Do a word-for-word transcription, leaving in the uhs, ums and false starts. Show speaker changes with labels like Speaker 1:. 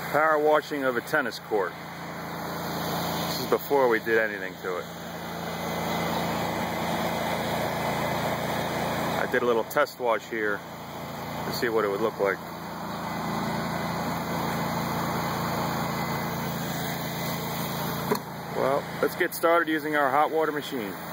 Speaker 1: Power washing of a tennis court. This is before we did anything to it. I did a little test wash here to see what it would look like. Well, let's get started using our hot water machine.